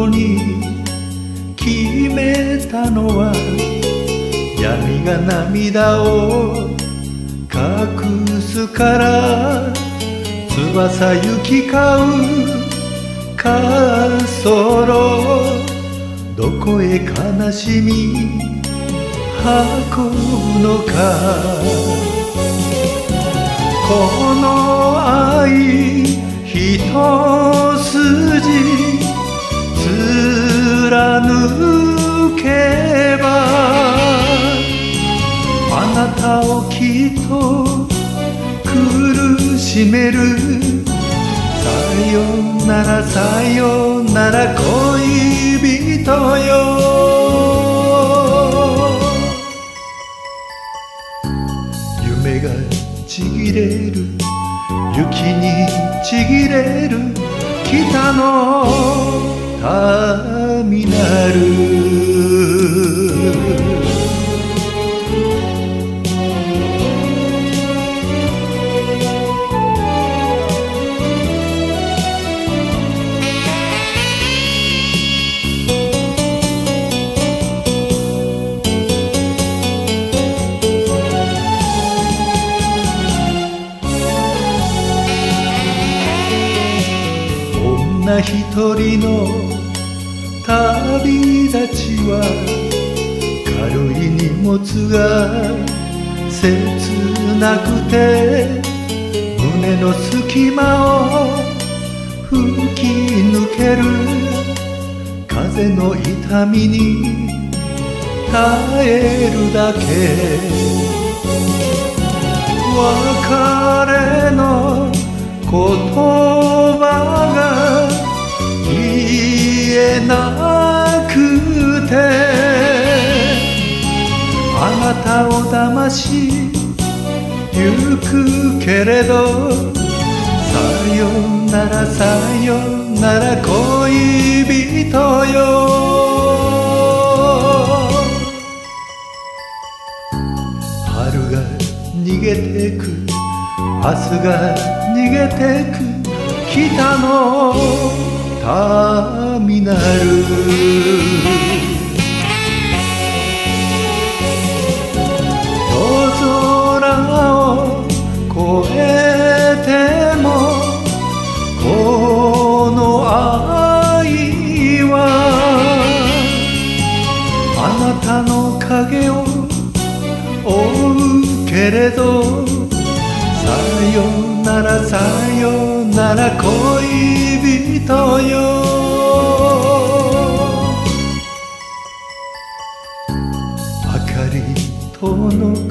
に決めたのは闇が涙を隠すから翼行き交う滑走路どこへ悲しみ運ぶのかこの愛一筋貫けばあなたをきっと苦しめるさよならさよなら恋人よ夢がちぎれる雪にちぎれる北のターミナル女一人の旅立ちは軽い荷物が切なくて胸の隙間を吹き抜ける風の痛みに耐えるだけ別れの言葉が言えなくてあなたを騙しゆくけれどさよならさよなら恋人よ春が逃げてく明日が逃げてく北のターミナル夜空を越えてもこの愛はあなたの影を追うけれどさよならさよなら恋人よ明かり灯の